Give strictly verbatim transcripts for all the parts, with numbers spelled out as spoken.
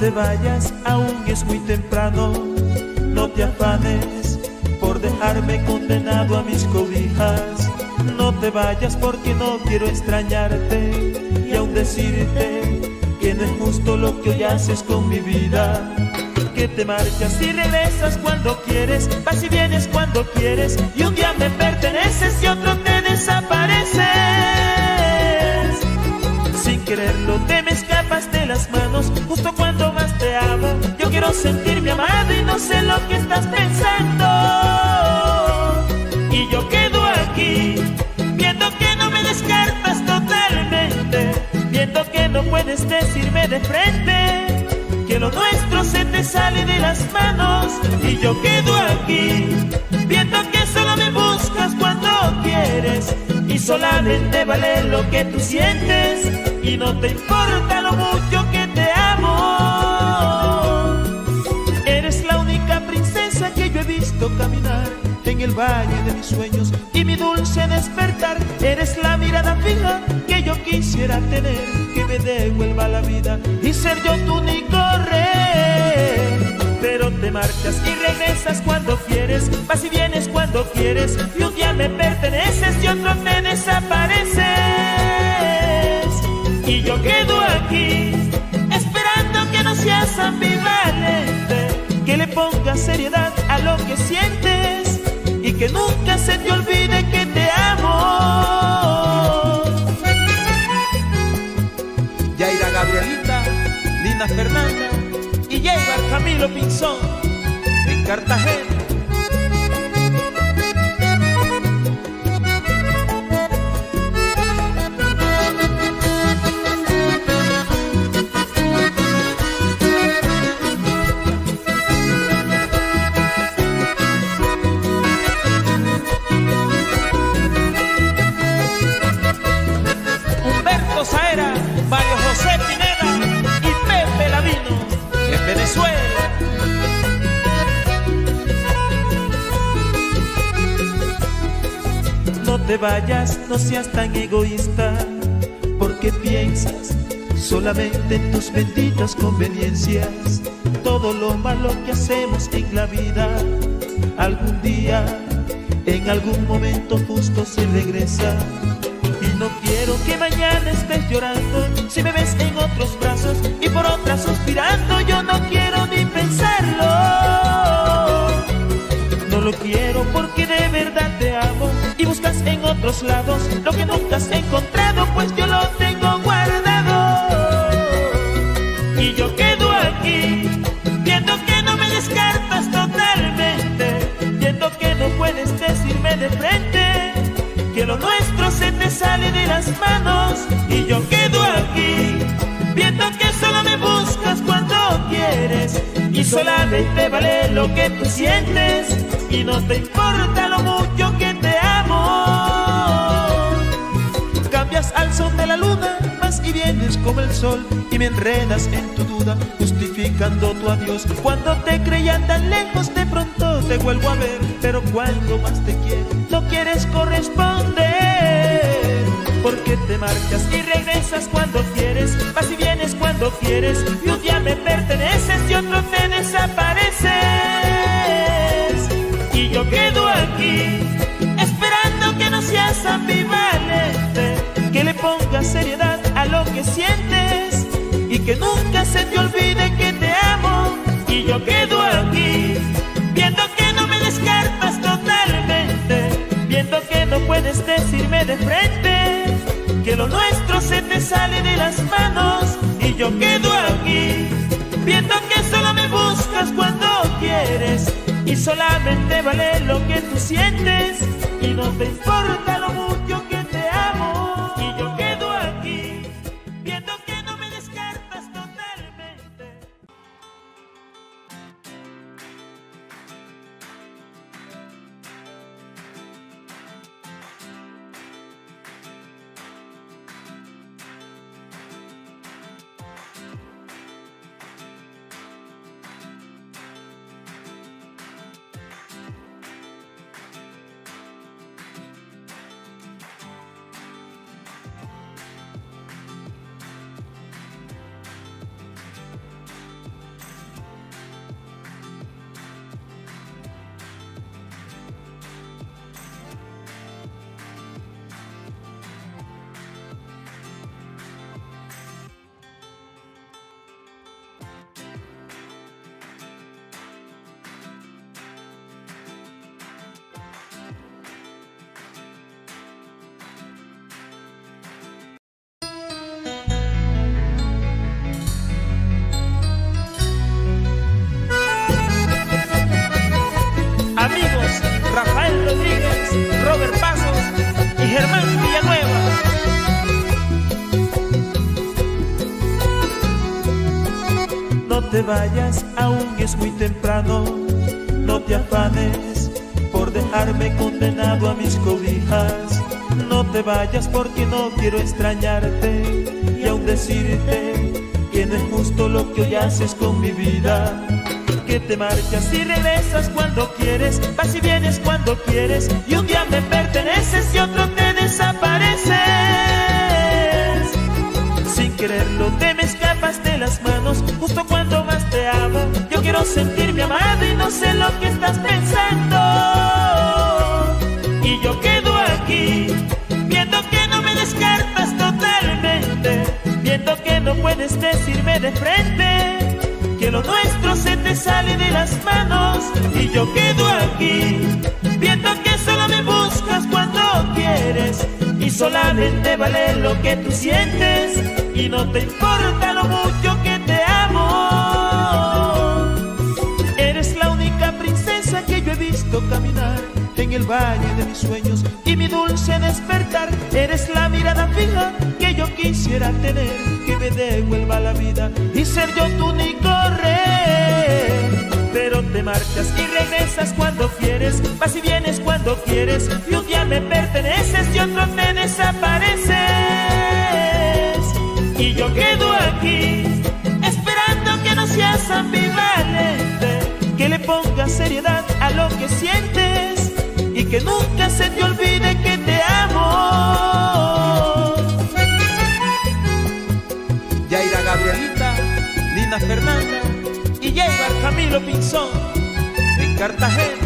te vayas, aún es muy temprano. No te afanes por dejarme condenado a mis cobijas. No te vayas porque no quiero extrañarte y aún decirte que no es justo lo que hoy haces con mi vida. Que te marchas y regresas cuando quieres, vas y vienes cuando quieres, y un día me perteneces y otro te desapareces. Sin quererlo te me escapas de las manos justo cuando más te amo. Yo quiero sentirme amado y no sé lo que estás pensando. Y yo quedo aquí viendo que no me descartas totalmente, viendo que no puedes decirme de frente que lo nuestro se te sale de las manos. Y yo quedo aquí viendo que solo me buscas cuando quieres y solamente vale lo que tú sientes y no te importa lo mucho que te amo. Eres la única princesa que yo he visto caminar en el valle de mis sueños y mi dulce despertar. Eres la mirada fija que yo quisiera tener, que me devuelva la vida y ser yo tu único rey. Pero te marchas y regresas cuando quieres, vas y vienes cuando quieres, y un día me perteneces y otro te desapareces. Y yo quedo aquí esperando que no seas ambivalente, que le pongas seriedad a lo que sientes y que nunca se te olvide que te amo. Yaira Gabrielita, Lina Fernanda y Yeibar Camilo Pinzón en Cartagena. Mario José Pineda y Pepe Lavino en Venezuela. No te vayas, no seas tan egoísta, porque piensas solamente en tus benditas conveniencias. Todo lo malo que hacemos en la vida, algún día, en algún momento justo se regresa. Y no quiero que mañana estés llorando si me ves en otros brazos y por otras suspirando. Yo no quiero ni pensarlo. No lo quiero porque de verdad te amo y buscas en otros lados lo que nunca has encontrado, pues yo lo tengo guardado. Y yo quedo aquí viendo que no me descartas totalmente, viendo que no puedes decirme de frente que lo nuestro se te sale de las manos. Y yo quedo aquí viendo que solo me buscas cuando quieres y solamente vale lo que tú sientes y no te importa lo mucho que te amo. Cambias al son de la luna, vas y vienes como el sol y me enredas en tu duda, justificando tu adiós. Cuando te creía tan lejos, de pronto te vuelvo a ver, pero cuando más te quiero no quieres corresponder, porque te marchas y regresas cuando quieres, vas y vienes cuando quieres, y un día me perteneces y otro te desapareces. Y yo quedo aquí esperando que no seas ambivalente, que le pongas seriedad a lo que sientes y que nunca se te olvide que te amo. Y yo quedo aquí viendo que no me descartas totalmente, viendo que no puedes decirme de frente que lo nuestro se te sale de las manos. Y yo quedo aquí viendo que solo me buscas cuando quieres y solamente vale lo que tú sientes y no te importa lo mucho que te amo. Y yo quedo aquí viendo que no me descartas totalmente. te vayas, aún es muy temprano. No te afanes por dejarme condenado a mis cobijas. No te vayas porque no quiero extrañarte y aún decirte que no es justo lo que hoy haces con mi vida. Que te marchas y regresas cuando quieres, vas y vienes cuando quieres, y un día me perteneces y otro te desapareces. Sin quererlo te me escapas de las manos justo cuando más te amo. Yo quiero sentirme amado y no sé lo que estás pensando. Y yo quedo aquí viendo que no me descartas totalmente, viendo que no puedes decirme de frente que lo nuestro se te sale de las manos. Y yo quedo aquí viendo que solo me buscas cuando quieres y solamente vale lo que tú sientes y no te importa lo mucho que te amo. Eres la única princesa que yo he visto caminar en el valle de mis sueños y mi dulce despertar. Eres la mirada fija que yo quisiera tener, que me devuelva la vida y ser yo tu único rey. Pero te marchas y regresas cuando quieres, vas y vienes cuando quieres, y un día me perteneces y otro te desapareces. Y yo quedo aquí esperando que no seas ambivalente, que le pongas seriedad a lo que sientes y que nunca se te olvide que te amo. Yaira Gabrielita, Lina Fernanda y Yeibar Camilo Pinzón en Cartagena.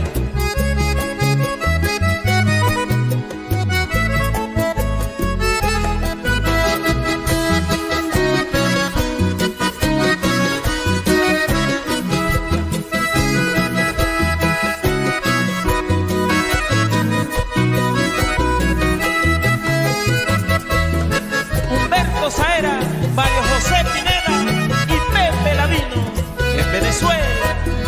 Mario José Pineda y Pepe Lavino en Venezuela.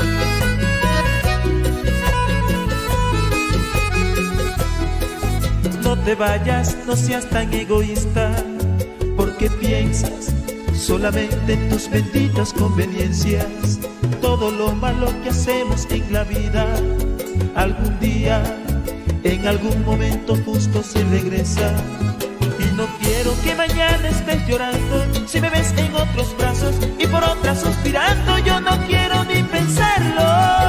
No te vayas, no seas tan egoísta, porque piensas solamente en tus benditas conveniencias. Todo lo malo que hacemos en la vida, algún día, en algún momento justo se regresa. Y no quiero que mañana estés llorando si me ves en otros brazos y por otras suspirando. Yo no quiero ni pensarlo.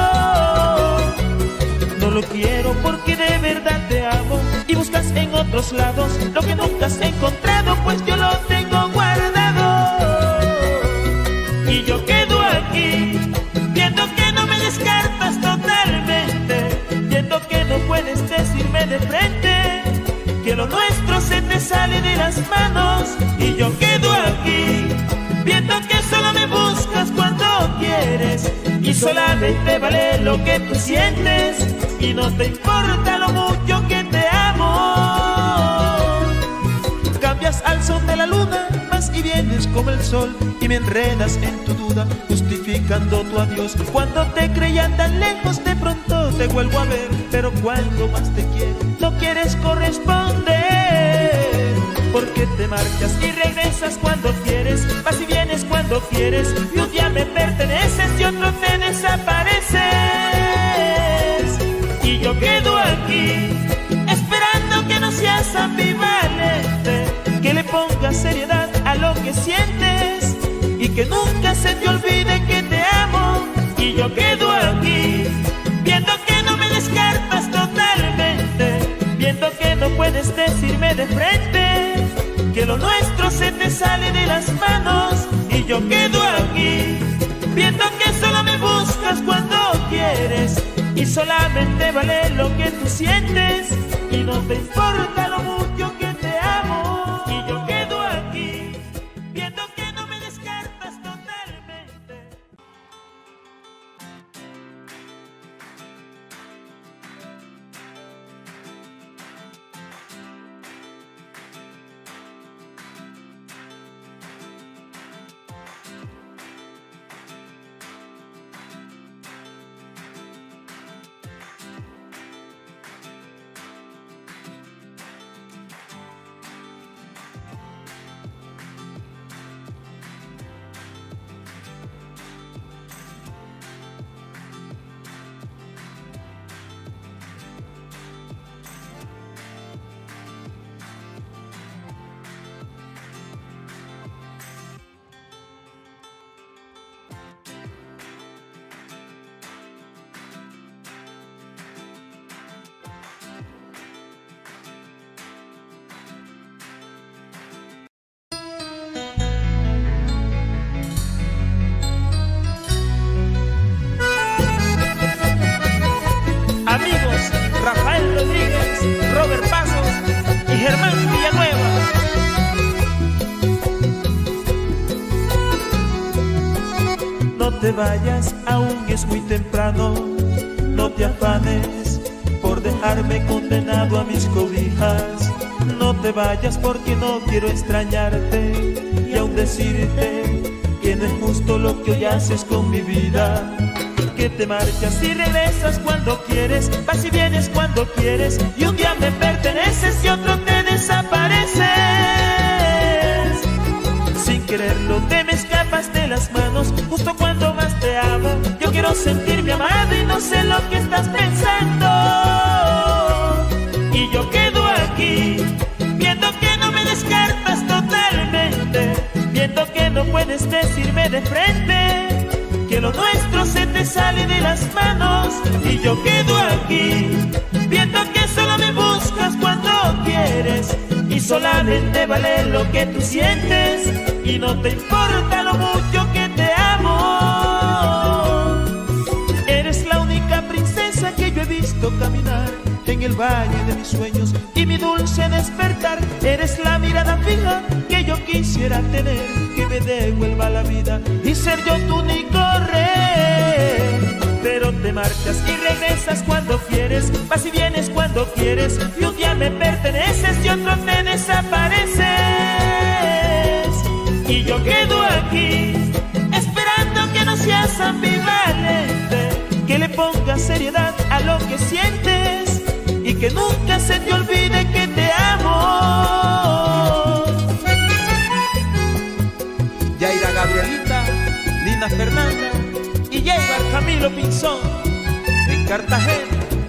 No lo quiero porque de verdad te amo y buscas en otros lados lo que nunca has encontrado, pues yo lo tengo guardado. Y yo quedo aquí viendo que no me descartas totalmente, viendo que no puedes decirme de frente que lo nuestro se te sale de las manos. Y yo quedo aquí viendo que solo me buscas cuando quieres y solamente vale lo que tú sientes y no te importa lo mucho que te amo. Cambias al son de la luna, vas y vienes como el sol y me enredas en tu duda, justificando tu adiós. Cuando te creían tan lejos, de pronto te vuelvo a ver, pero cuando más te quiero no quieres corresponder, porque te marchas y regresas cuando quieres, vas y vienes cuando quieres, y un día me perteneces y otro te desapareces. Y yo quedo aquí esperando que no seas ambivalente, que le pongas seriedad a lo que sientes y que nunca se te olvide que te amo. Y yo quedo aquí viendo que no me descartas totalmente, viendo que no puedes decirme de frente que lo nuestro se te sale de las manos. Y yo quedo aquí viendo que solo me buscas cuando quieres y solamente vale lo que tú sientes y no te importa lo mucho que te amo. Y yo quedo aquí viendo que no me descartas totalmente. te vayas, aún es muy temprano. No te afanes por dejarme condenado a mis cobijas. No te vayas porque no quiero extrañarte y aún decirte que no es justo lo que hoy haces con mi vida. Que te marchas y regresas cuando quieres, vas y vienes cuando quieres, y un día me perteneces y otro te desapareces. Sin quererlo te me escapas de las manos justo cuando más te amo. Yo quiero sentirme amado y no sé lo que estás pensando. Y yo quedo aquí viendo que no me descartas totalmente, viendo que no puedes decirme de frente que lo nuestro se te sale de las manos. Y yo quedo aquí viendo que solo me buscas cuando quieres y solamente vale lo que tú sientes y no te importa lo mucho que te amo. Eres la única princesa que yo he visto caminar en el valle de mis sueños y mi dulce despertar. Eres la mirada fija que yo quisiera tener, que me devuelva la vida y ser yo tu único rey. Pero te marchas y regresas cuando quieres, vas y vienes cuando quieres, y un día me perteneces y otro te desapareces. Y yo quedo aquí esperando que no seas ambivalente, que le pongas seriedad a lo que sientes y que nunca se te olvide que te amo. Yaira Gabrielita, Lina Fernanda y Yeibar Camilo Pinzón en Cartagena.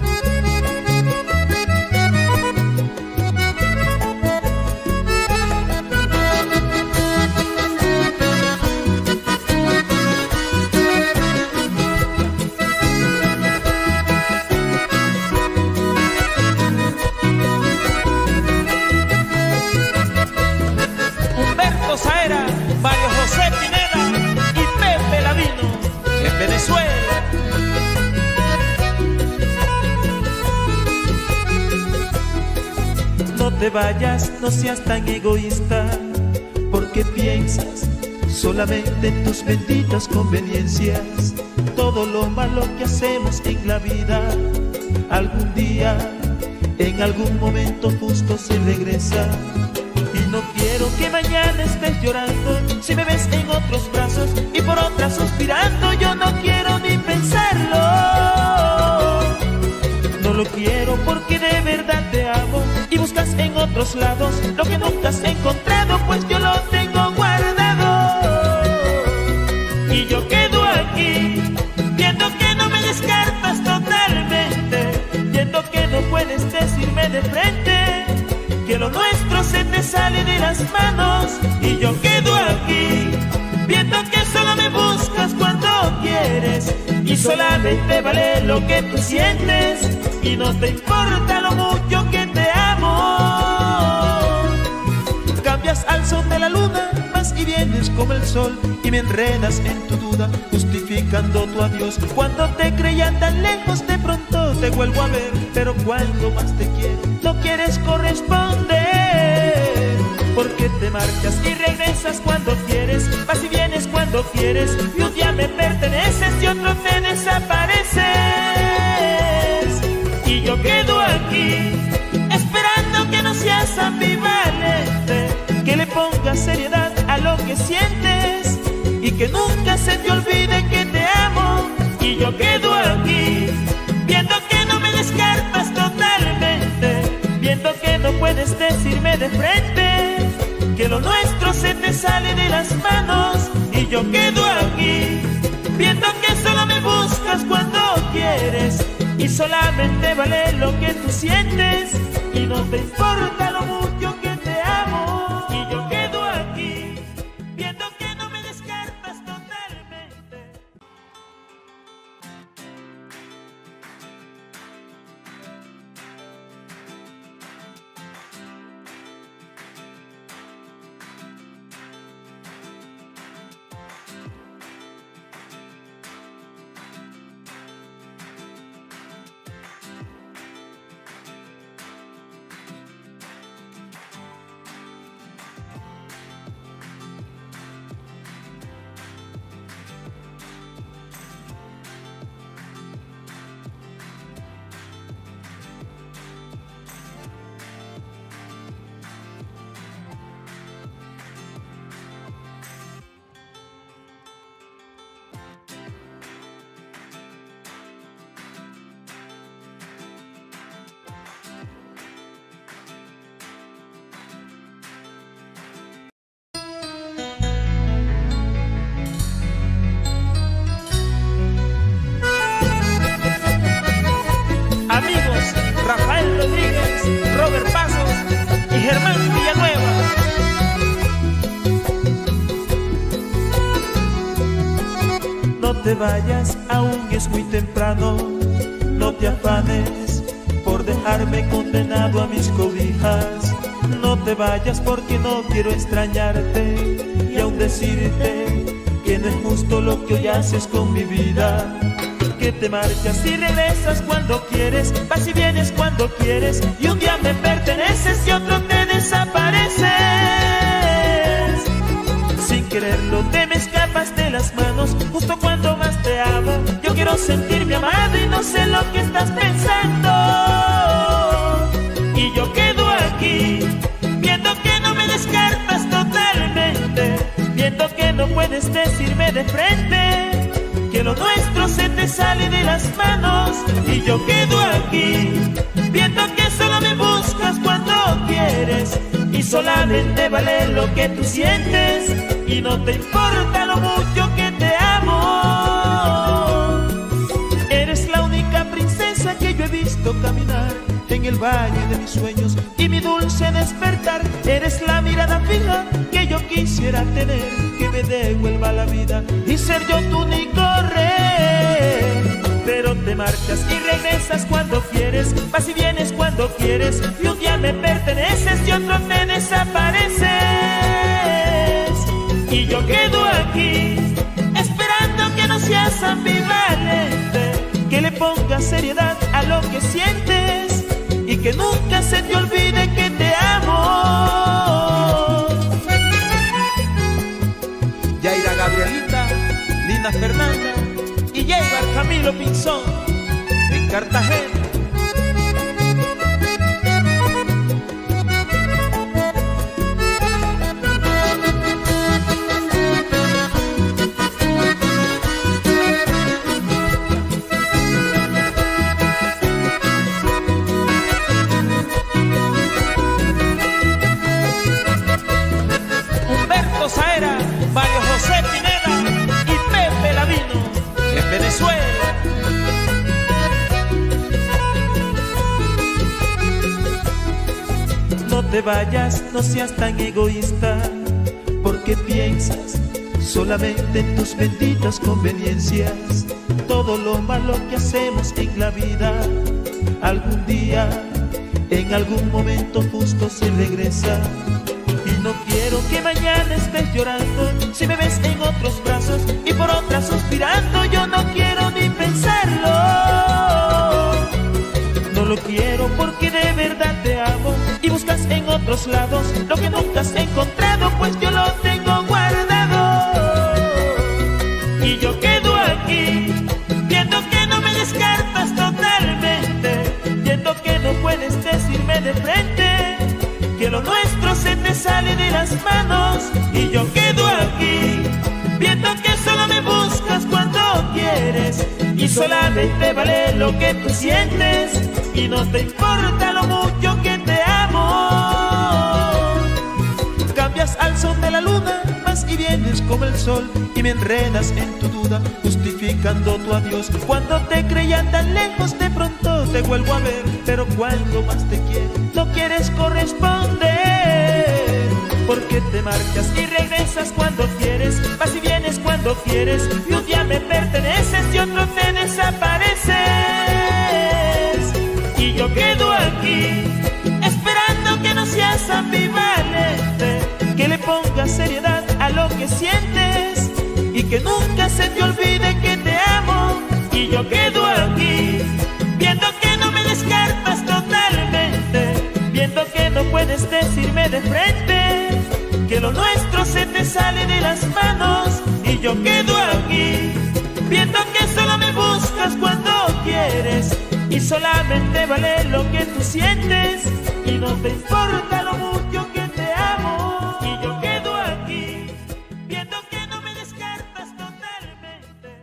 Mario José Pineda y Pepe Lavino en Venezuela. No te vayas, no seas tan egoísta, porque piensas solamente en tus benditas conveniencias. Todo lo malo que hacemos en la vida, algún día, en algún momento justo se regresa. Y no quiero que mañana estés llorando si me ves en otros brazos y por otra suspirando. Yo no quiero ni pensarlo. No lo quiero porque de verdad te amo y buscas en otros lados lo que nunca has encontrado, pues yo lo tengo guardado. Y yo quedo aquí viendo que no me descartas totalmente, viendo que no puedes decirme de frente que lo nuestro se te sale de las manos. Y yo quedo aquí viendo que solo me buscas cuando quieres y solamente vale lo que tú sientes y no te importa lo mucho que te amo. Cambias al son de la luna, vas y vienes como el sol y me enredas en tu duda, justificando tu adiós. Cuando te creía tan lejos, de pronto te vuelvo a ver, pero cuando más te quiero no quieres corresponder, porque te marchas y regresas cuando quieres, vas y vienes cuando quieres, y un día me perteneces y otro te desapareces. Y yo quedo aquí esperando que no seas ambivalente, que le pongas seriedad a lo que sientes y que nunca se te olvide que te amo. Y yo quedo aquí viendo que no me descartas totalmente, viendo que no puedes decirme de frente que lo nuestro se te sale de las manos. Y yo quedo aquí viendo que solo me buscas cuando quieres y solamente vale lo que tú sientes y no te importa lo mucho que te amo. Y yo quedo aquí viendo que no me descartas totalmente. te vayas, aún es muy temprano. No te afanes por dejarme condenado a mis cobijas. No te vayas porque no quiero extrañarte y aún decirte que no es justo lo que hoy haces con mi vida. Que te marchas y regresas cuando quieres, vas y vienes cuando quieres, y un día me perteneces y otro te desapareces. Sin quererlo te me escapas de las manos justo cuando más te amo. Yo quiero sentirme amado y no sé lo que estás pensando. Y yo quedo aquí viendo que no me descartas totalmente, viendo que no puedes decirme de frente que lo nuestro se te sale de las manos. Y yo quedo aquí viendo que solo me buscas cuando quieres y solamente vale lo que tú sientes y no te importa lo mucho que te amo. Eres la única princesa que yo he visto caminar en el valle de mis sueños y mi dulce despertar. Eres la mirada fija que yo quisiera tener, que me devuelva la vida y ser yo tu único rey. Pero te marchas y regresas cuando quieres, vas y vienes cuando quieres, y un día me perteneces y otro te desapareces. Y yo quedo aquí esperando que no seas ambivalente, que le pongas seriedad a lo que sientes y que nunca se te olvide que te amo. Yaira Gabrielita, Lina Fernanda y Yeibar Camilo Pinzón en Cartagena. Humberto Saera, Mario José Pineda y Pepe Lavino en Venezuela. No te vayas, no seas tan egoísta, porque piensas solamente en tus benditas conveniencias. Todo lo malo que hacemos en la vida, algún día, en algún momento justo se regresa. Y no quiero que mañana estés llorando si me ves en otros brazos y por otra suspirando. Yo no quiero ni pensarlo. No lo quiero porque de verdad te amo y buscas en otros lados lo que nunca has encontrado, pues yo lo tengo guardado. Y yo quedo aquí viendo que no me descartas totalmente, viendo que no puedes decirme de frente que lo nuestro se te sale de las manos. Y yo quedo aquí viendo que solo me buscas cuando quieres y solamente vale lo que tú sientes y no te importa lo mucho que te amo. Cambias al son de la luna, vas y vienes como el sol y me enredas en tu duda, justificando tu adiós. Cuando te creía tan lejos, de pronto te vuelvo a ver, pero cuando más te quiero, no quieres corresponder. Porque te marchas y regresas cuando quieres, vas y vienes cuando quieres, y un día me perteneces y otro te desapareces. Y yo quedo aquí esperando que no seas ambivalente, que le pongas seriedad a lo que sientes y que nunca se te olvide que te amo. Y yo quedo aquí viendo que no me descartas totalmente, viendo que no puedes decirme de frente que lo nuestro se te sale de las manos. Y yo quedo aquí viendo que solo me buscas cuando quieres y solamente vale lo que tú sientes y no te importa lo mucho que te amo. Y yo quedo aquí viendo que no me descartas totalmente.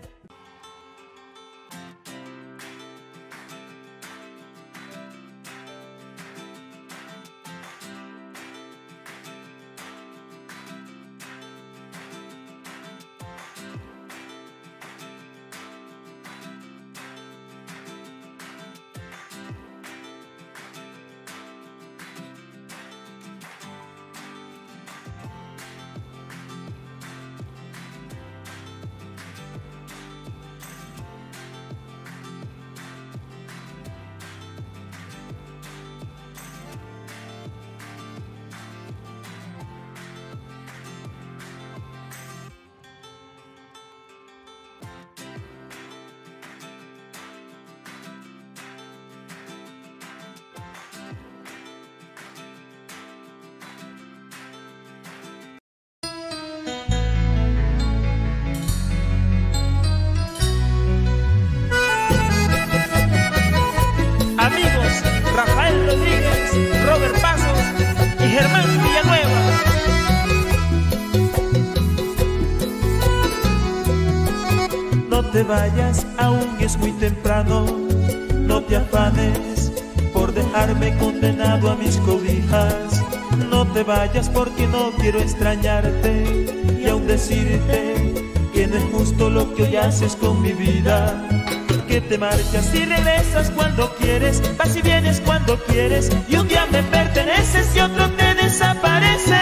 te vayas, aún es muy temprano. No te afanes por dejarme condenado a mis cobijas. No te vayas porque no quiero extrañarte y aún decirte que no es justo lo que hoy haces con mi vida. Que te marchas y regresas cuando quieres, vas y vienes cuando quieres, y un día me perteneces y otro te desapareces.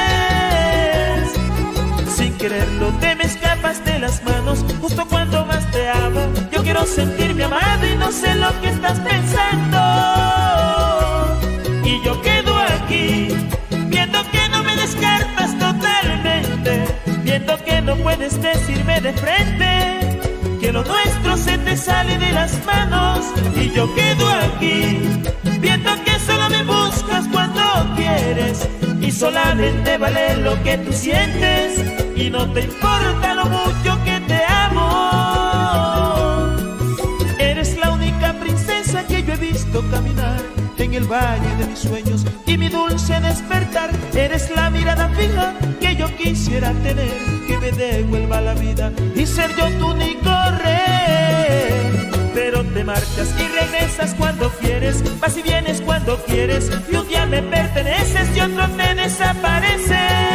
Sin quererlo te me escapas de las manos justo cuando más te amo. Yo quiero sentirme amado y no sé lo que estás pensando. Y yo quedo aquí viendo que no me descartas totalmente, viendo que no puedes decirme de frente que lo nuestro se te sale de las manos. Y yo quedo aquí viendo que solo me buscas cuando quieres y solamente vale lo que tú sientes y no te importa lo mucho que te amo. Eres la única princesa que yo he visto caminar en el valle de mis sueños y mi dulce despertar. Eres la mirada fija que yo quisiera tener, que me devuelva la vida y ser yo tu único rey. Pero te marchas y regresas cuando quieres, vas y vienes cuando quieres, y un día me perteneces y otro te desapareces.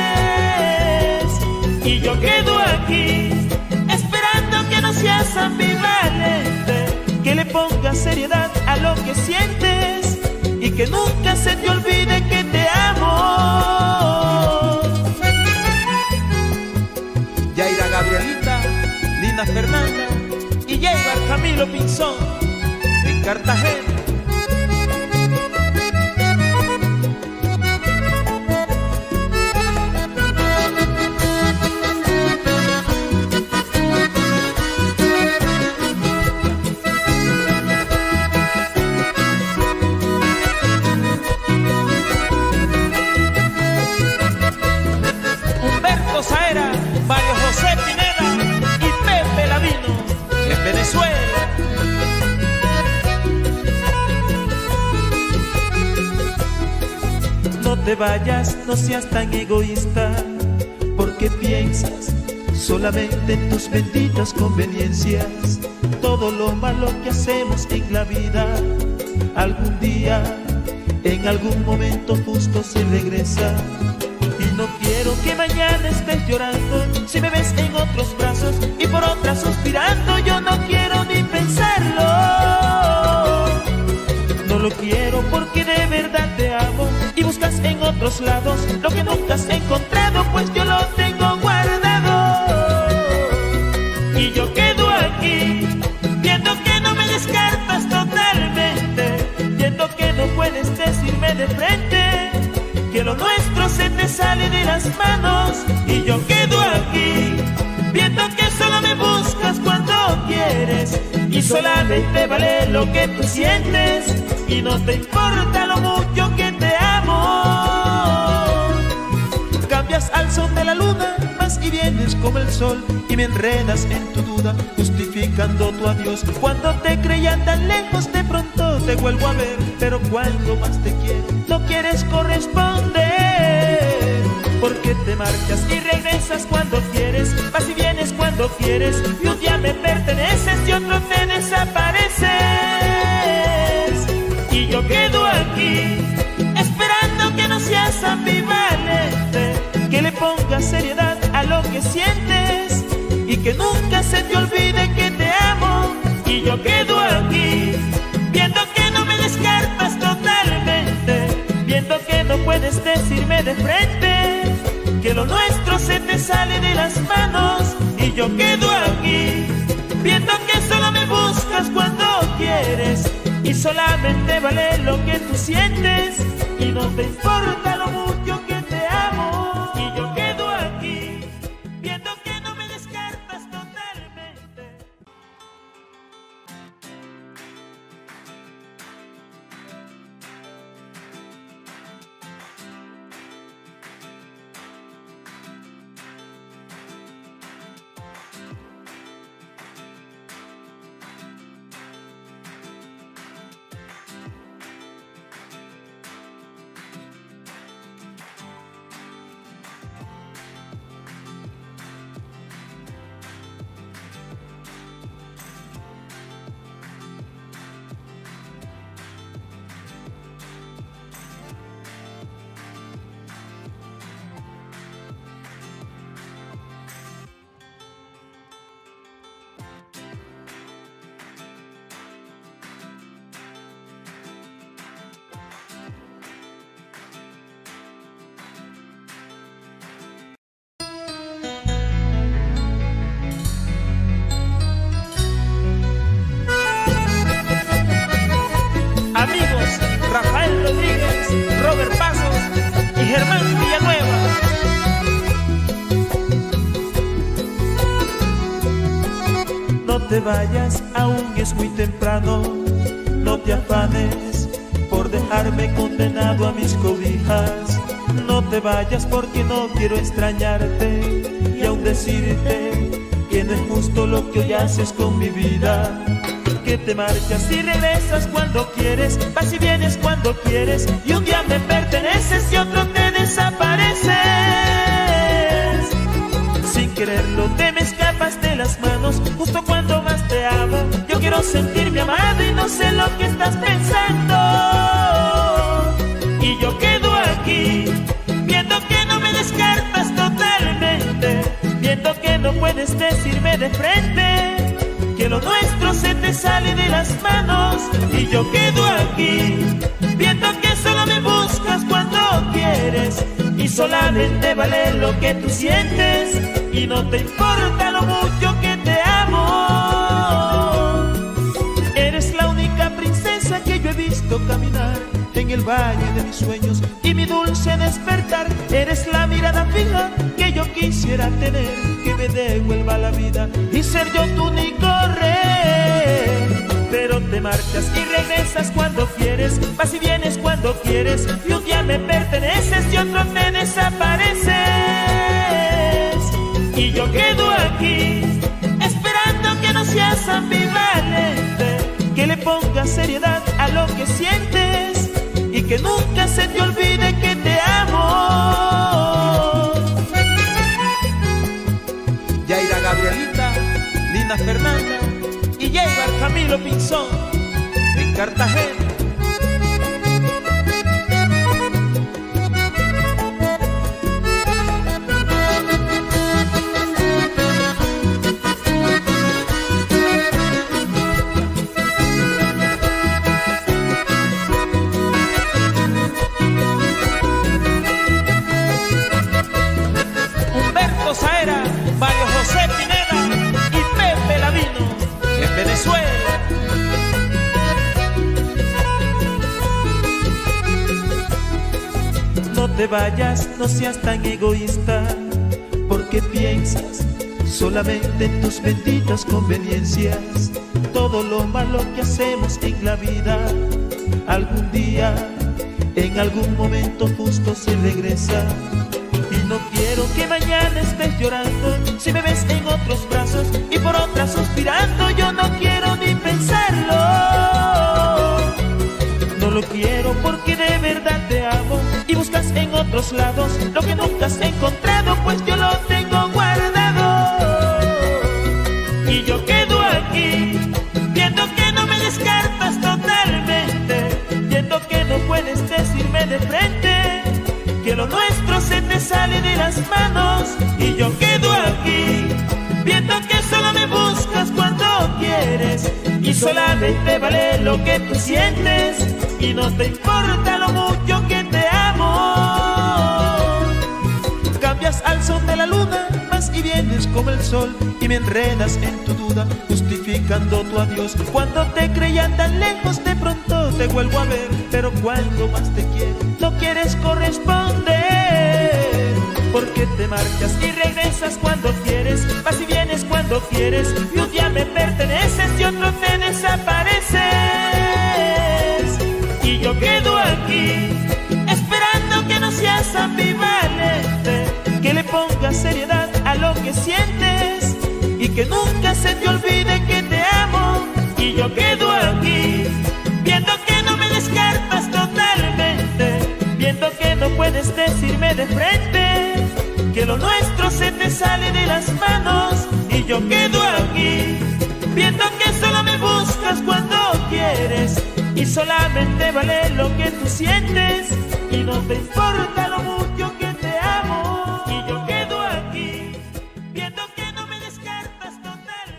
Y yo quedo aquí esperando que no seas ambivalente, que le pongas seriedad a lo que sientes y que nunca se te olvide que te amo. Yaira Gabrielita, Lina Fernanda y Yeibar Camilo Pinzón en Cartagena. Saera, Mario José Pineda y Pepe Lavino en Venezuela. No te vayas, no seas tan egoísta, porque piensas solamente en tus benditas conveniencias. Todo lo malo que hacemos en la vida, algún día, en algún momento justo se regresa. Y no quiero que mañana estés llorando si me ves en otros brazos y por otras suspirando. Yo no quiero ni pensarlo. No lo quiero porque de verdad te amo y buscas en otros lados lo que nunca has encontrado, pues yo lo tengo guardado. Y yo quedo aquí viendo que no me descartas totalmente, viendo que no puedes decirme de frente que lo nuestro se te sale de las manos. Y yo quedo aquí viendo que solo me buscas cuando quieres y solamente vale lo que tú sientes y no te importa lo mucho que te amo. Cambias al son de la luna, vas y vienes como el sol y me enredas en tu duda, justificando tu adiós. Cuando te creía tan lejos, de pronto te vuelvo a ver, pero cuando más te quiero no quieres corresponder, porque te marchas y regresas cuando quieres, vas y vienes cuando quieres, y un día me perteneces y otro te desapareces. Y yo quedo aquí esperando que no seas ambivalente, que le pongas seriedad a lo que sientes y que nunca se te olvide que te amo. Y yo quedo aquí viendo que no me descartas totalmente, viendo que no puedes decirme de frente que lo nuestro se te sale de las manos. Y yo quedo aquí viendo que solo me buscas cuando quieres y solamente vale lo que tú sientes y no te importa lo mucho que te amo. Y yo quedo aquí viendo que no me descartas totalmente. te vayas, aún es muy temprano. No te afanes por dejarme condenado a mis cobijas. No te vayas porque no quiero extrañarte y aún decirte que no es justo lo que hoy haces con mi vida. Que te marchas y regresas cuando quieres, vas y vienes cuando quieres, y un día me perteneces y otro te desapareces. Sin quererlo te me escapas de las manos justo cuando más te amo. Yo quiero sentirme amado y no sé lo que estás pensando. Y yo quedo aquí viendo que no me descartas totalmente, viendo que no puedes decirme de frente que lo nuestro se te sale de las manos. Y yo quedo aquí viendo que solo me buscas cuando quieres y solamente vale lo que tú sientes y no te importa lo mucho que te amo. Eres la única princesa que yo he visto caminar en el valle de mis sueños y mi dulce despertar. Eres la mirada fija que yo quisiera tener, que me devuelva la vida y ser yo tu único rey. Pero te marchas y regresas cuando quieres, vas y vienes cuando quieres, y un día me perteneces y otro te desapareces. Y yo quedo aquí esperando que no seas ambivalente, que le pongas seriedad a lo que sientes y que nunca se te olvide que te amo. Yaira Gabrielita, Lina Fernanda y llega Camilo Pinzón en Cartagena. Mario José Pineda y Pepe Lavino en Venezuela. No te vayas, no seas tan egoísta, porque piensas solamente en tus benditas conveniencias. Todo lo malo que hacemos en la vida, algún día, en algún momento justo se regresa. Y no quiero que mañana estés llorando si me ves en otros brazos y por otras suspirando. Yo no quiero ni pensarlo. No lo quiero porque de verdad te amo y buscas en otros lados lo que nunca has encontrado, pues yo lo tengo guardado. Y yo quedo aquí viendo que no me descartas totalmente, viendo que no puedes decirme de frente que lo nuestro se te sale de las manos. Y yo quedo aquí viendo que solo me buscas cuando quieres y solamente vale lo que tú sientes y no te importa lo mucho que te amo. Cambias al son de la luna, vas y vienes como el sol y me enredas en tu duda, justificando tu adiós. Cuando te creía tan lejos, de pronto te vuelvo a ver, pero cuando más te quiero no quieres corresponder, porque te marchas y regresas cuando quieres, vas y vienes cuando quieres, y un día me perteneces y otro te desapareces. Y yo quedo aquí esperando que no seas ambivalente, que le pongas seriedad a lo que sientes y que nunca se te olvide que te amo. Y yo quedo aquí viendo que no me descartas totalmente, viendo que no puedes decirme de frente que lo nuestro se te sale de las manos. Y yo quedo aquí viendo que solo me buscas cuando quieres y solamente vale lo que tú sientes y no te importa lo mucho que te amo. Y yo quedo aquí viendo que no me descartas totalmente.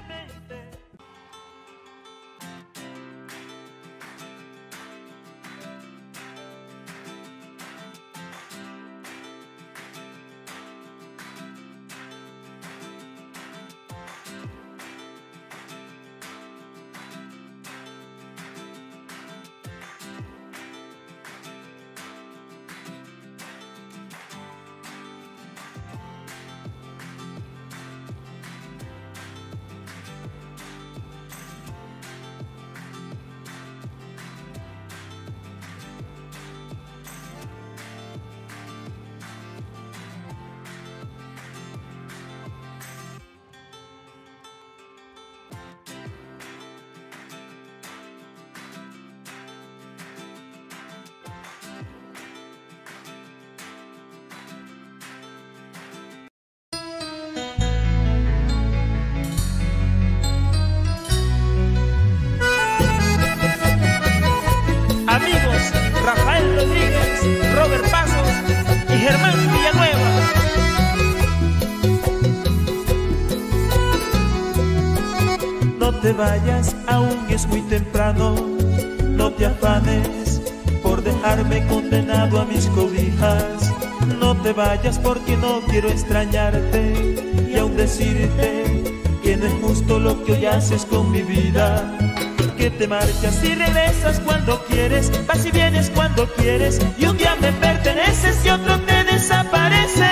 vayas, aún es muy temprano. No te afanes por dejarme condenado a mis cobijas. No te vayas porque no quiero extrañarte y aún decirte que no es justo lo que hoy haces con mi vida. Que te marchas y regresas cuando quieres, vas y vienes cuando quieres, y un día me perteneces y otro te desapareces.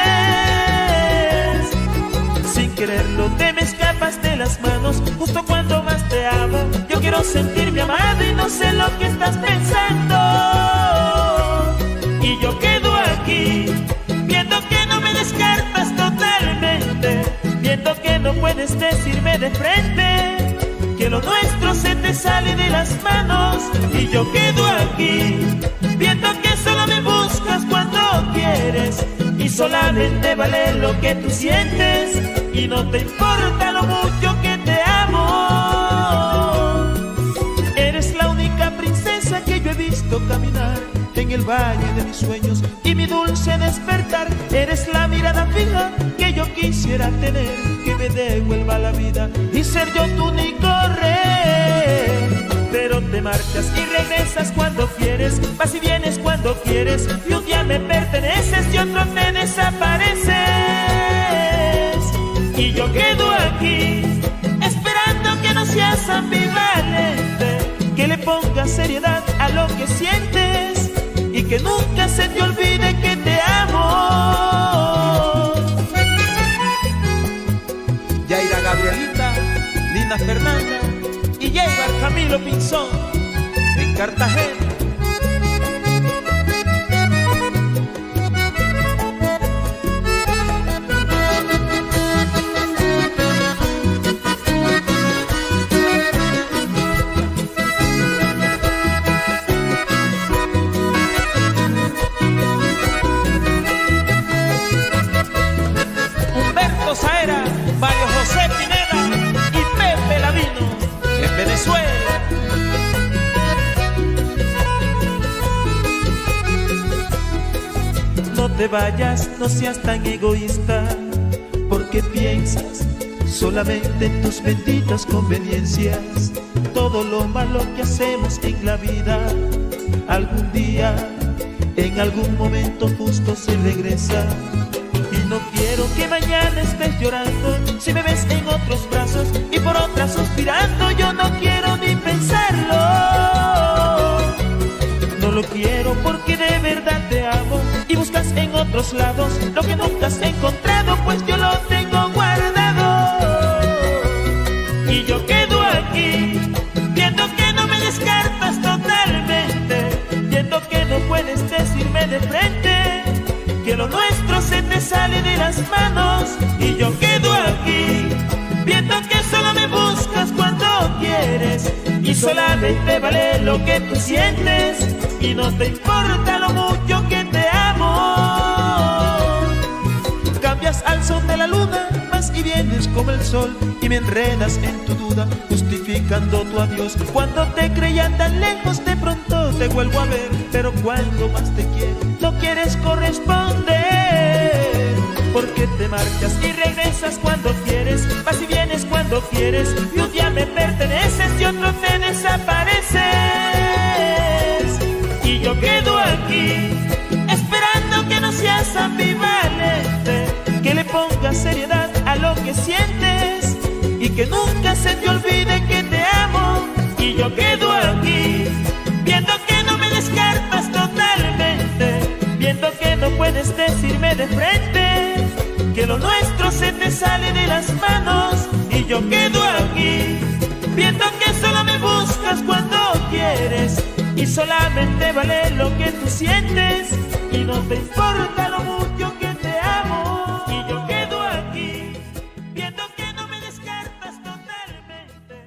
Sin quererlo te me escapas de las manos justo cuando más te amo. Yo quiero sentirme amado y no sé lo que estás pensando. Y yo quedo aquí viendo que no me descartas totalmente, viendo que no puedes decirme de frente que lo nuestro se te sale de las manos. Y yo quedo aquí viendo que solo me buscas cuando quieres y solamente vale lo que tú sientes y no te importa lo mucho que te amo. Eres la única princesa que yo he visto caminar en el valle de mis sueños y mi dulce despertar. Eres la mirada fija que yo quisiera tener, que me devuelva la vida y ser yo tu único rey. Pero te marchas y regresas cuando quieres, vas y vienes cuando quieres, y un día me perteneces y otro te desapareces. Y yo quedo aquí esperando que no seas ambivalente, que le pongas seriedad a lo que sientes y que nunca se te olvide que te amo. Yaira Gabrielita, Lina Fernanda y Yeibar Camilo Pinzón en Cartagena. Mario José Pineda y Pepe Lavino en Venezuela. No te vayas, no seas tan egoísta, porque piensas solamente en tus benditas conveniencias. Todo lo malo que hacemos en la vida, algún día, en algún momento justo se regresa. Y no quiero que mañana estés llorando si me ves en otros brazos y por otras suspirando. Yo no quiero ni pensarlo. No lo quiero porque de verdad te amo y buscas en otros lados lo que nunca has encontrado, pues yo lo tengo guardado. Y yo quedo aquí viendo que no me descartas totalmente, viendo que no puedes decirme de frente que lo nuestro se te sale de las manos. Y yo quedo aquí viendo que solo me buscas cuando quieres y solamente vale lo que tú sientes y no te importa lo mucho que te amo. Cambias al son de la luna, vas y vienes como el sol y me enredas en tu duda, justificando tu adiós. Cuando te creía tan lejos, de pronto te vuelvo a ver, pero cuando más te quiero no quieres corresponder, porque te marchas y regresas cuando quieres, vas y vienes cuando quieres, y un día me perteneces y otro te desapareces. Y yo quedo aquí esperando que no seas ambivalente, que le pongas seriedad a lo que sientes y que nunca se te olvide que te amo. Y yo quedo aquí viendo que no me descartas totalmente, viendo que no puedes decirme de frente que lo nuestro se te sale de las manos. Y yo quedo aquí viendo que solo me buscas cuando quieres y solamente vale lo que tú sientes y no te importa lo mucho que te amo. Y yo quedo aquí viendo que no me descartas totalmente.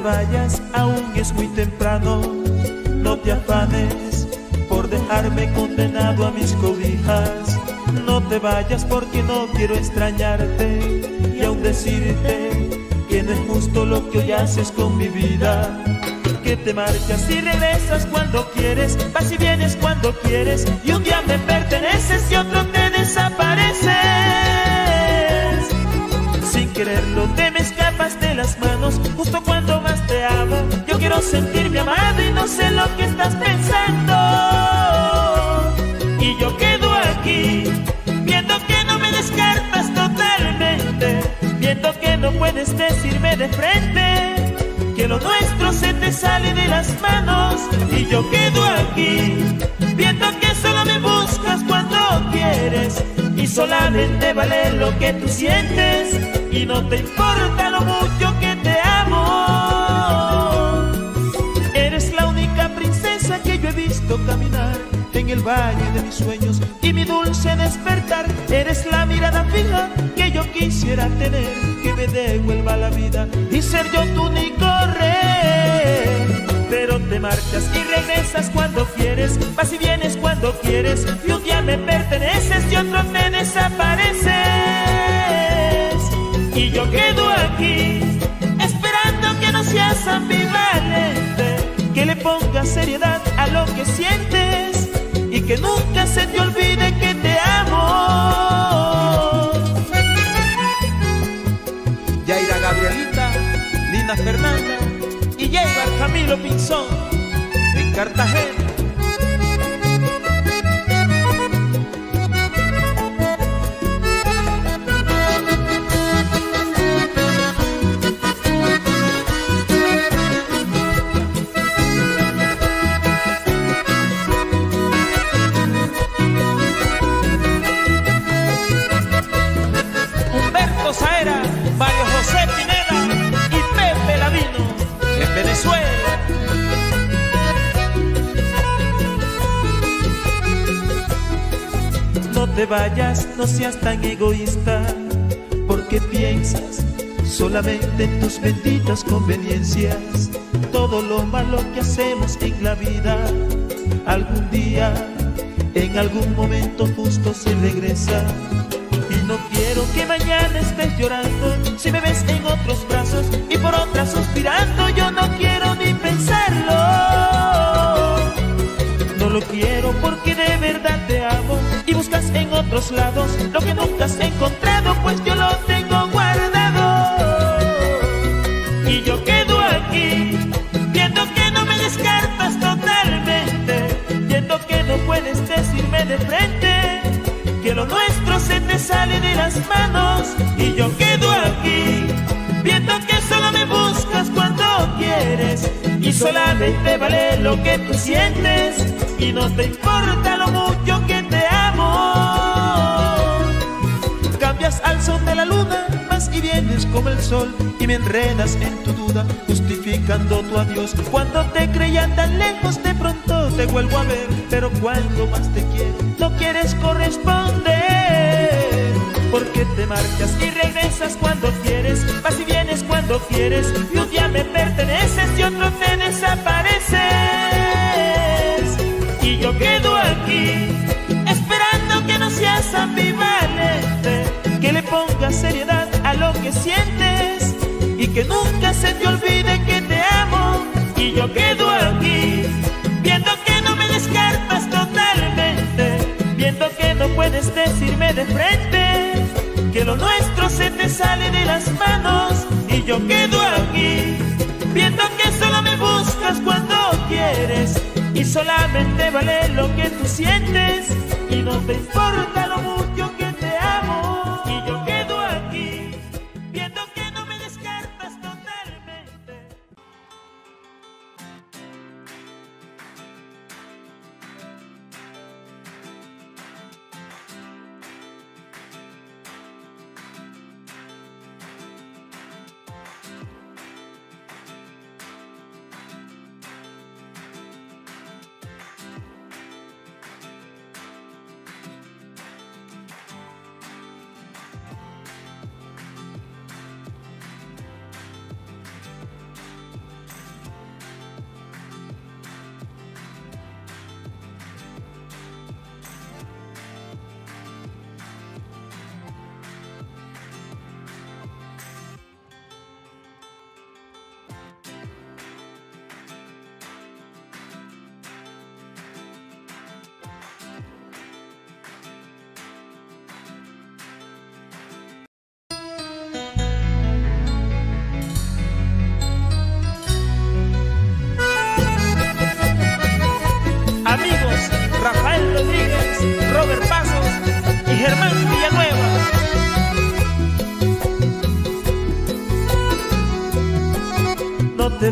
vayas, aún es muy temprano. No te afanes por dejarme condenado a mis cobijas. No te vayas porque no quiero extrañarte y aún decirte que no es justo lo que hoy haces con mi vida. Que te marchas y regresas cuando quieres, vas y vienes cuando quieres, y un día me perteneces y otro te desapareces. Sin quererlo te me escapas de las manos justo cuando más te amo. Yo quiero sentirme amado y no sé lo que estás pensando. Y yo quedo aquí viendo que no me descartas totalmente, viendo que no puedes decirme de frente que lo nuestro se te sale de las manos. Y yo quedo aquí viendo que solo me buscas cuando quieres y solamente vale lo que tú sientes y no te importa lo mucho que te amo. Eres la única princesa que yo he visto caminar en el valle de mis sueños y mi dulce despertar. Eres la mirada fija que yo quisiera tener, que me devuelva la vida y ser yo tu único rey. Pero te marchas y regresas cuando quieres, vas y vienes cuando quieres, y un día me perteneces y otro te desapareces. Y yo quedo aquí esperando que no seas ambivalente, que le pongas seriedad a lo que sientes y que nunca se te olvide que te amo. Yaira Gabrielita, Lina Fernanda y Yeibar Camilo Pinzón en Cartagena. Saera, Mario José Pineda y Pepe Lavino en Venezuela. No te vayas, no seas tan egoísta, porque piensas solamente en tus benditas conveniencias. Todo lo malo que hacemos en la vida, algún día, en algún momento justo se regresa. No quiero que mañana estés llorando si me ves en otros brazos y por otras suspirando. Yo no quiero ni pensarlo. No lo quiero porque de verdad te amo y buscas en otros lados lo que nunca has encontrado, pues yo lo tengo guardado. Y yo quedo aquí viendo que no me descartas totalmente, viendo que no puedes decirme de frente que lo nuestro se te sale de las manos. Y yo quedo aquí viendo que solo me buscas cuando quieres y solamente vale lo que tú sientes y no te importa lo mucho que te amo. Cambias al son de la luna, vas y vienes como el sol y me enredas en tu duda, justificando tu adiós. Cuando te creía tan lejos, de pronto te vuelvo a ver, pero cuando más te quiero no quieres corresponder, porque te marchas y regresas cuando quieres, vas y vienes cuando quieres, y un día me perteneces y otro te desapareces. Y yo quedo aquí esperando que no seas ambivalente, que le pongas seriedad a lo que sientes y que nunca se te olvide que te amo. Y yo quedo aquí viendo que no me descartas totalmente, viendo que no puedes decirme de frente que lo nuestro se te sale de las manos. Y yo quedo aquí viendo que solo me buscas cuando quieres y solamente vale lo que tú sientes y no te importa lo mucho que te amo. Y yo quedo aquí viendo que no me descartas totalmente.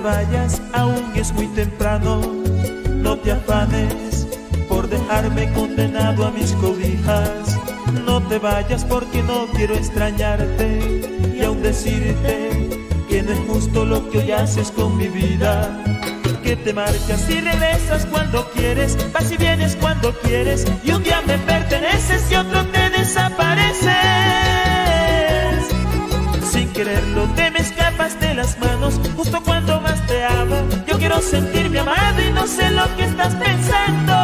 vayas, aún es muy temprano. No te afanes por dejarme condenado a mis cobijas. No te vayas porque no quiero extrañarte y aún decirte que no es justo lo que hoy haces con mi vida. Que te marchas y regresas cuando quieres, vas y vienes cuando quieres, y un día me perteneces y otro te desapareces. Sin quererlo te me escapas de las manos justo cuando más te amo. Yo quiero sentirme amado y no sé lo que estás pensando.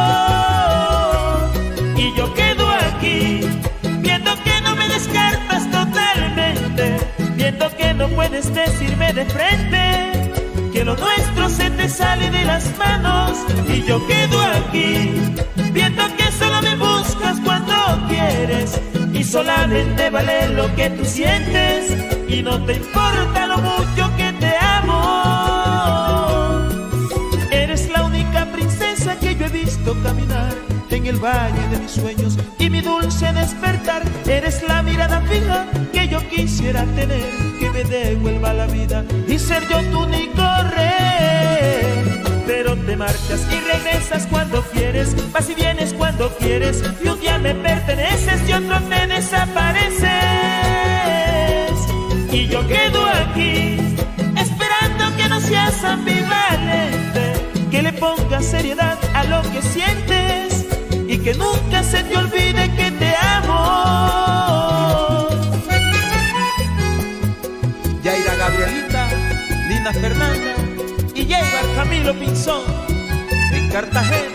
Y yo quedo aquí viendo que no me descartas totalmente, viendo que no puedes decirme de frente que lo nuestro se te sale de las manos. Y yo quedo aquí viendo que solo me buscas cuando quieres y solamente vale lo que tú sientes y no te importa lo mucho que te amo. Eres la única princesa que yo he visto caminar en el valle de mis sueños y mi dulce despertar. Eres la mirada fija que yo quisiera tener, que me devuelva la vida y ser yo tu único rey. Pero te marchas y regresas cuando quieres, vas y vienes cuando quieres, y un día me perteneces y otro te desapareces. Y yo quedo aquí esperando que no seas ambivalente, que le pongas seriedad a lo que sientes y que nunca se te olvide que te amo. Yaira Gabrielita, Lina Fernanda y Yeibar Camilo Pinzón en Cartagena.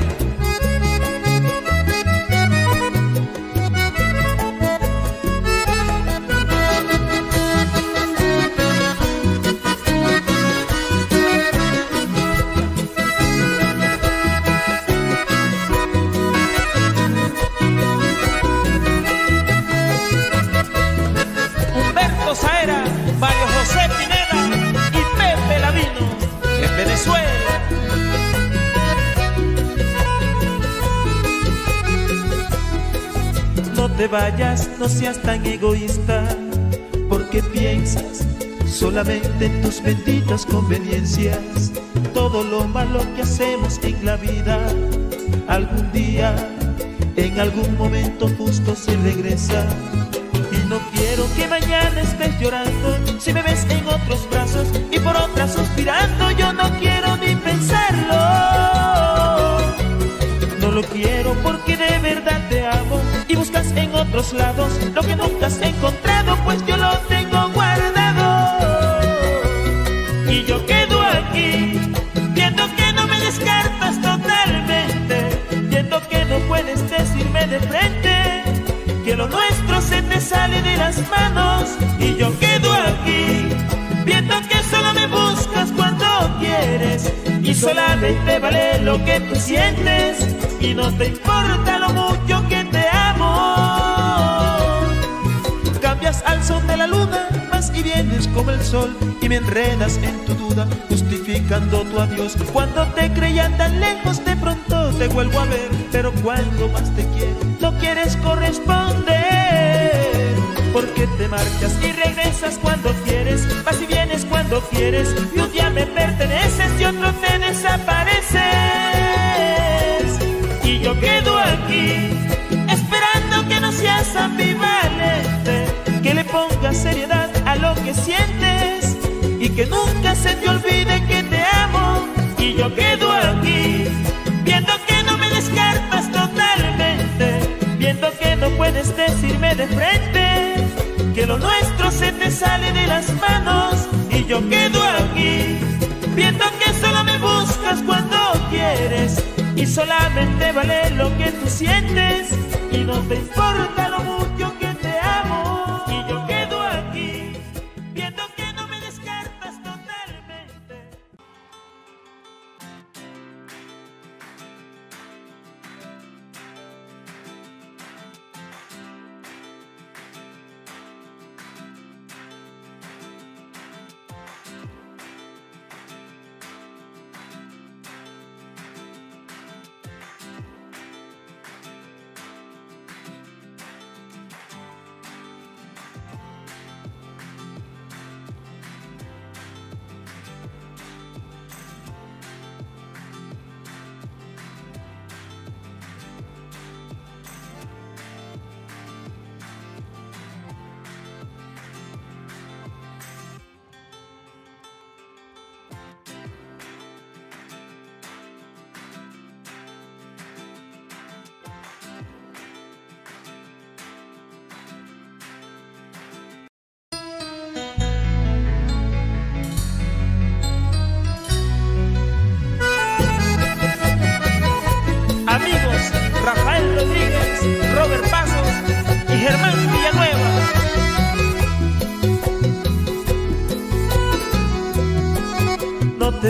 Saera, Mario José Pineda y Pepe Lavino en Venezuela. No te vayas, no seas tan egoísta, porque piensas solamente en tus benditas conveniencias. Todo lo malo que hacemos en la vida, algún día, en algún momento justo se regresa. Y no quiero que mañana estés llorando si me ves en otros brazos y por otras suspirando. Yo no quiero ni pensarlo. No lo quiero porque de verdad te amo y buscas en otros lados lo que nunca has encontrado, pues yo lo tengo guardado. Y yo quedo aquí viendo que no me descartas totalmente, viendo que no puedes decirme de frente que lo nuestro se te sale de las manos. Y yo quedo aquí viendo que solo me buscas cuando quieres y solamente vale lo que tú sientes y no te importa lo mucho que te amo. Cambias al son de la luna, vas y vienes como el sol y me enredas en tu duda, justificando tu adiós. Cuando te creía tan lejos, de pronto te vuelvo a ver, pero cuando más te quiero no quieres corresponder, porque te marchas y regresas cuando quieres, vas y vienes cuando quieres, y un día me perteneces y otro te desapareces. Y yo quedo aquí esperando que no seas ambivalente, que le pongas seriedad a lo que sientes y que nunca se te olvide que te amo. Y yo quedo aquí viendo que no me descartas totalmente, viendo que no puedes decirme de frente que lo nuestro se te sale de las manos. Y yo quedo aquí viendo que solo me buscas cuando quieres y solamente vale lo que tú sientes y no te importa lo mucho que te amo. Y yo quedo aquí viendo que no me descartas totalmente.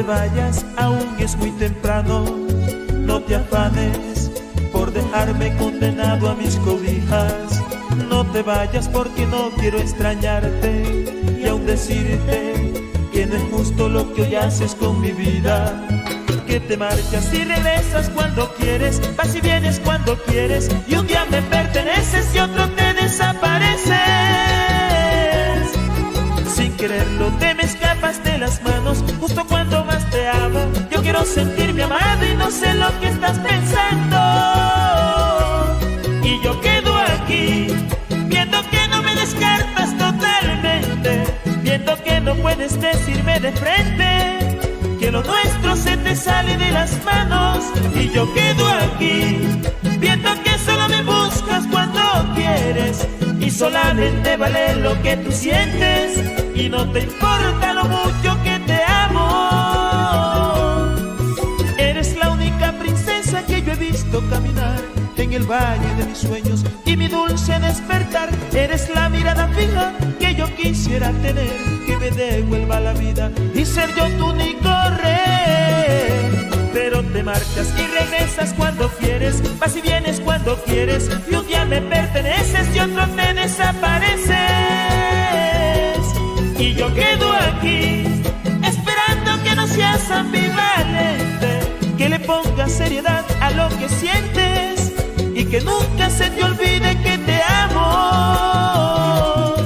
vayas, aún es muy temprano. No te afanes por dejarme condenado a mis cobijas. No te vayas porque no quiero extrañarte y aún decirte que no es justo lo que hoy haces con mi vida. Que te marchas y regresas cuando quieres, vas y vienes cuando quieres, y un día me perteneces y otro te desapareces. Sin quererlo te me escapas de las manos justo cuando más te amo. Yo quiero sentirme amado y no sé lo que estás pensando. Y yo quedo aquí viendo que no me descartas totalmente, viendo que no puedes decirme de frente que lo nuestro se te sale de las manos. Y yo quedo aquí viendo que solo me buscas cuando quieres y solamente vale lo que tú sientes y no te importa lo mucho que te amo. Eres la única princesa que yo he visto caminar en el valle de mis sueños y mi dulce despertar. Eres la mirada fija que yo quisiera tener, que me devuelva la vida y ser yo tu único rey. Pero te marchas y regresas cuando quieres, vas y vienes cuando quieres, y un día me perteneces y otro te desapareces. Y yo quedo aquí esperando que no seas ambivalente, que le pongas seriedad a lo que sientes y que nunca se te olvide que te amo.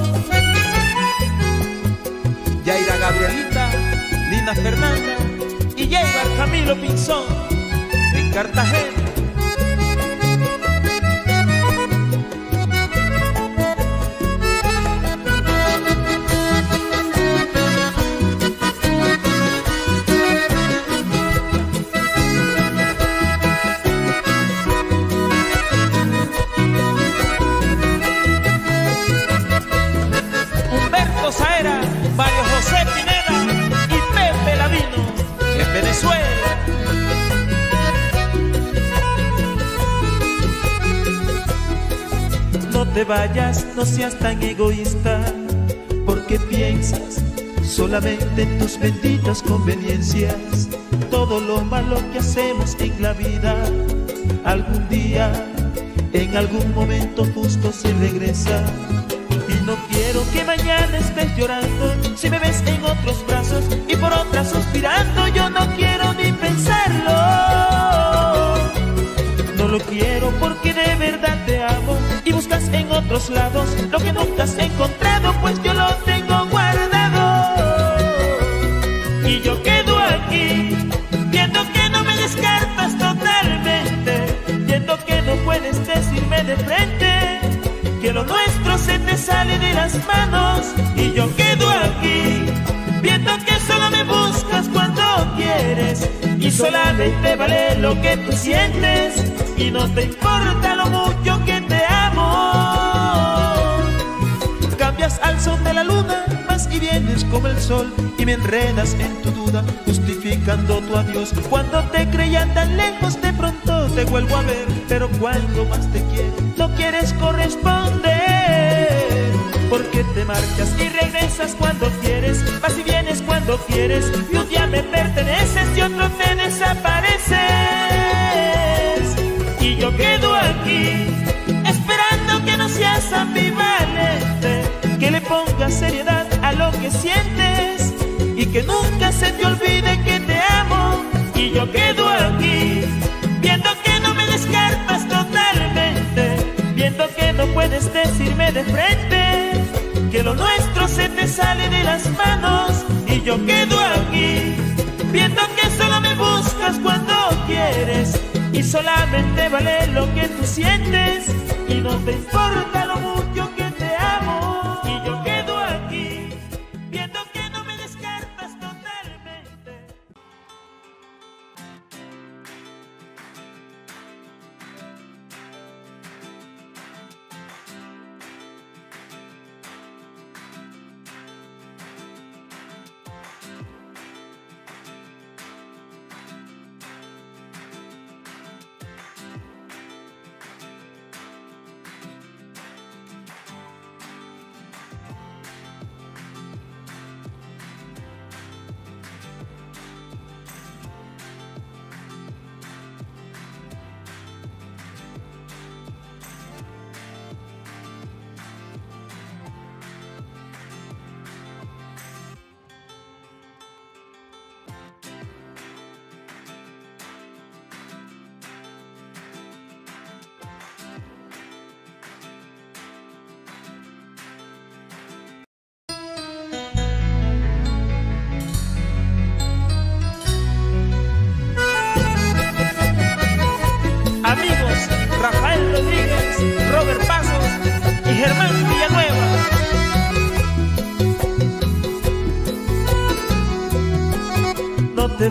Yaira Gabrielita, Lina Fernanda y Yeibar Camilo Pinzón en Cartagena. Mario José Pineda y Pepe Lavino en Venezuela. No te vayas, no seas tan egoísta, porque piensas solamente en tus benditas conveniencias. Todo lo malo que hacemos en la vida, algún día, en algún momento justo se regresa. Y no quiero que mañana estés llorando si me ves en otros brazos y por otras suspirando. Yo no quiero ni pensarlo. No lo quiero porque de verdad te amo y buscas en otros lados lo que nunca has encontrado, pues yo lo tengo guardado. Y yo quedo aquí viendo que no me descartas totalmente, viendo que no puedes decirme de frente que lo nuestro se te sale de las manos. Y yo quedo aquí viendo que solo me buscas cuando quieres y solamente vale lo que tú sientes y no te importa lo mucho que te amo. Cambias al son de la luna, vas y vienes como el sol y me enredas en tu duda, justificando tu adiós. Cuando te creía tan lejos, de pronto te vuelvo a ver, pero cuando más te quiero no quieres corresponder, porque te marchas y regresas cuando quieres, vas y vienes cuando quieres, y un día me perteneces y otro te desapareces. Y yo quedo aquí esperando que no seas ambivalente, que le pongas seriedad a lo que sientes y que nunca se te olvide que te amo. Y yo quedo aquí viendo que no me descartas totalmente, viendo que no puedes decirme de frente que lo nuestro se te sale de las manos. Y yo quedo aquí viendo que solo me buscas cuando quieres y solamente vale lo que tú sientes y no te importa lo mucho que te amo. Y yo quedo aquí viendo que no me descartas totalmente.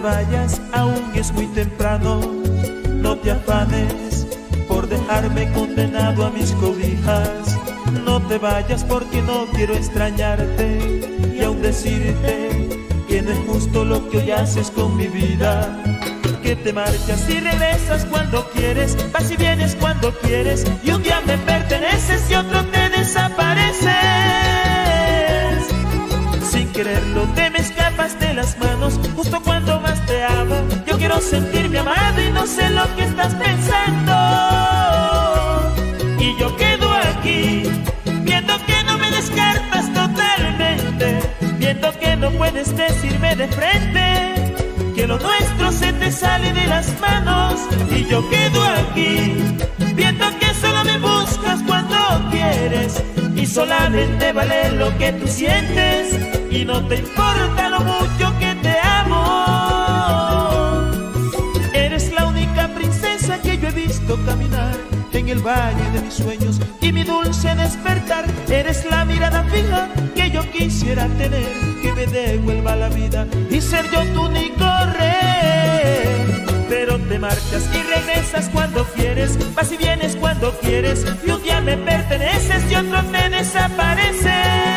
vayas, aún es muy temprano. No te afanes por dejarme condenado a mis cobijas. No te vayas porque no quiero extrañarte y aún decirte que no es justo lo que hoy haces con mi vida. Que te marchas y regresas cuando quieres, vas y vienes cuando quieres, y un día me perteneces y otro te desapareces. Sin quererlo te me escapas de las manos justo cuando más te amo. Yo quiero sentirme amado y no sé lo que estás pensando. Y yo quedo aquí viendo que no me descartas totalmente, viendo que no puedes decirme de frente que lo nuestro se te sale de las manos. Y yo quedo aquí viendo que solo me buscas cuando quieres y solamente vale lo que tú sientes y no te importa lo mucho que te amo. Eres la única princesa que yo he visto caminar en el valle de mis sueños y mi dulce despertar. Eres la mirada fija que yo quisiera tener, que me devuelva la vida y ser yo tu único rey. Pero te marchas y regresas cuando quieres, vas y vienes cuando quieres, y un día me perteneces y otro te desapareces.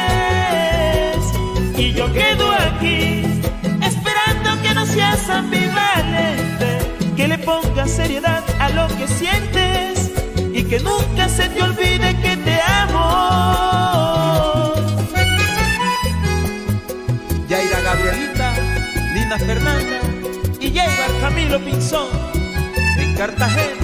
Y yo quedo aquí esperando que no seas ambivalente, que le pongas seriedad a lo que sientes y que nunca se te olvide que te amo. Yaira Gabrielita, Lina Fernanda y Yeibar Camilo Pinzón en Cartagena.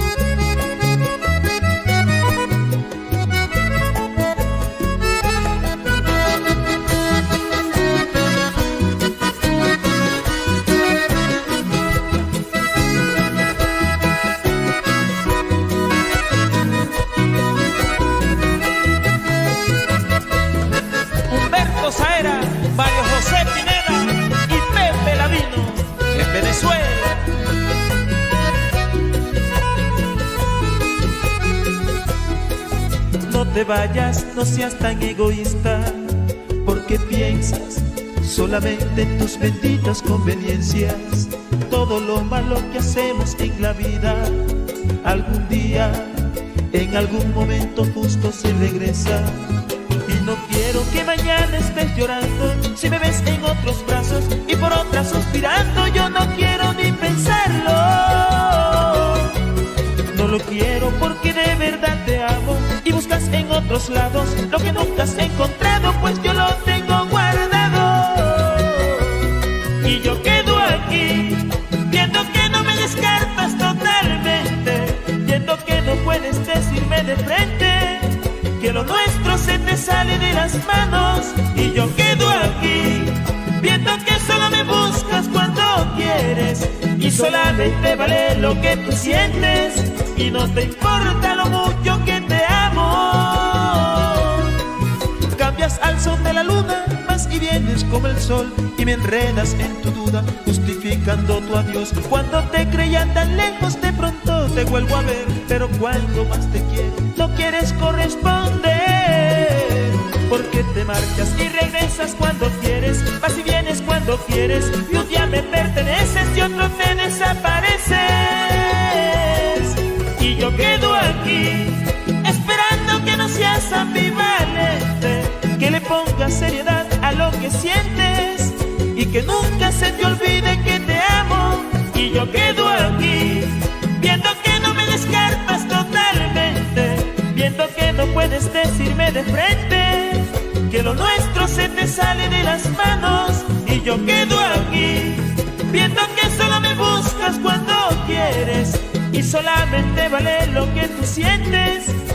Mario José Pineda y Pepe Lavino en Venezuela. No te vayas, no seas tan egoísta, porque piensas solamente en tus benditas conveniencias. Todo lo malo que hacemos en la vida, algún día, en algún momento justo se regresa. Y no quiero que mañana estés llorando si me ves en otros brazos y por otras suspirando. Yo no quiero ni pensarlo. No lo quiero porque de verdad te amo y buscas en otros lados lo que nunca has encontrado, pues yo lo tengo guardado. Y yo quedo aquí viendo que no me descartas totalmente, viendo que no puedes decirme de frente que lo nuestro se te sale de las manos. Y yo quedo aquí viendo que solo me buscas cuando quieres y solamente vale lo que tú sientes y no te importa lo mucho que te amo. Cambias al son de la luna, vas y vienes como el sol y me enredas en tu duda, justificando tu adiós. Cuando te creían tan lejos, de pronto te vuelvo a ver, pero cuando más te quiero no quieres corresponder, porque te marchas y regresas cuando quieres, vas y vienes cuando quieres, y un día me perteneces y otro te desapareces. Y yo quedo aquí esperando que no seas ambivalente, que le pongas seriedad a lo que sientes y que nunca se te olvide que te amo. Y yo quedo aquí viendo que no me descartas totalmente, viendo que no puedes decirme de frente que lo nuestro se te sale de las manos. Y yo quedo aquí viendo que solo me buscas cuando quieres y solamente vale lo que tú sientes